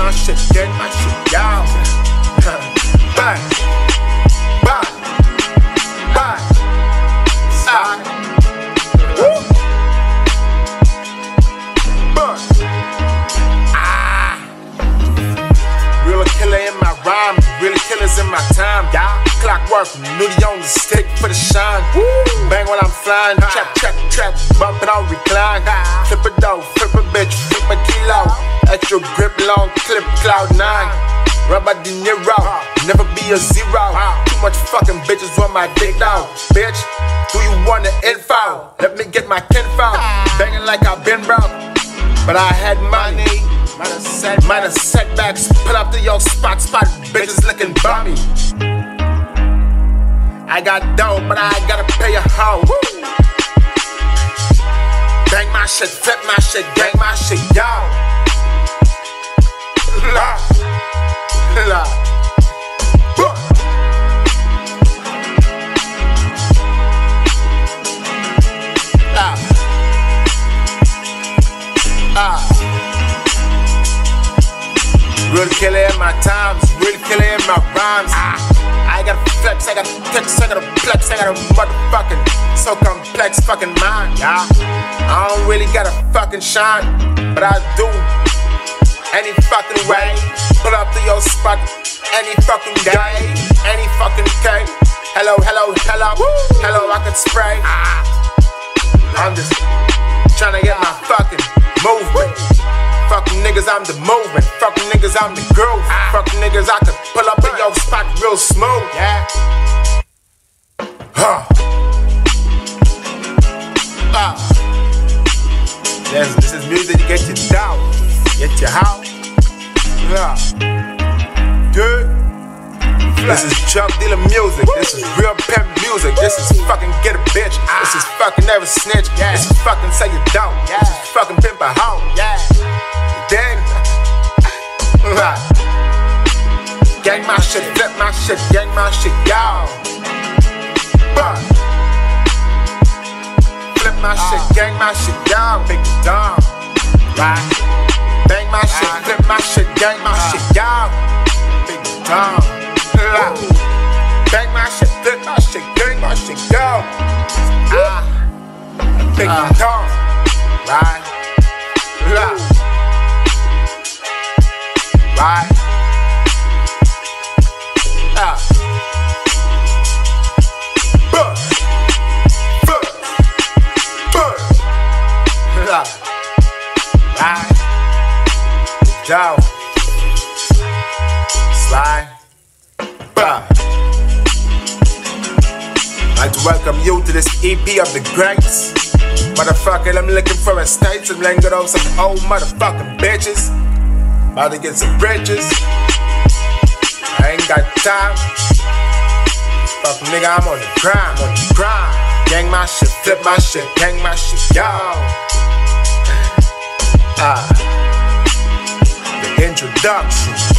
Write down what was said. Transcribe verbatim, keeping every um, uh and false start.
my shit, gang my shit, y'all. Bye, bye, bye. Ah. Woo. Bye. Ah. Real killer in my rhyme, real killers in my time, y'all. Clockwork, nudie on the stick for the shine. Woo. Bang when I'm flying, ah. Trap, trap, trap, bumping on recline. Ah. Flip a dough, flip a bitch, flip a kilo. Extra grip, long clip, cloud nine. Robert De Niro, never be a zero. Too much fucking bitches want my dick down. Bitch, do you want the info? Let me get my kinfo. Banging like I've been broke, but I had money. Minor setbacks, pull up to your spot, spot bitches looking bummy. I got dough, but I gotta pay a hoe. Bang my shit, flip my shit, gang my shit, yo. La, la. Ah. Ah. Real killer in my times, real killer in my rhymes. Ah. I gotta flex, I gotta flex, I gotta flex, I gotta motherfucking so complex fucking mind, yeah. I don't really gotta fucking shine, but I do. Any fucking way, pull up to your spot, any fucking day, any fucking day. Hello, hello, hello, woo. Hello, I could spray. Ah. I'm just tryna get my fucking movement. Fucking niggas, I'm the movement. Fucking niggas, I'm the groove. Ah. Fucking niggas, I could pull up in your spot real smooth. Yeah. Huh. Ah. Yes, this is music to get you down. Get you out. Yeah. Good. This is drug dealer music. This is real pimp music. This is fucking get a bitch. This is fucking never snitch. This is fucking say you don't. This is fucking pimp a hoe. Yeah. Then, gang my shit, flip my shit, gang my shit, y'all. Flip my shit, gang my shit, y'all. Big dumb, right? Bang my shit, flip my shit, gang my shit, y'all. Big dumb, bang my shit, flip my shit, gang my shit, y'all. Big dumb, right? Right? Ah. Buh. Buh. Buh. Right? Go. Slide. Buh. I'd like to welcome you to this E P of the greats. Motherfucker, I'm looking for a state. I'm laying off some old motherfucking bitches. About to get some bridges. I ain't got time. Fuck nigga, I'm on the grind, on the grind. Gang my shit, flip my shit, gang my shit, y'all. Ah, the introduction.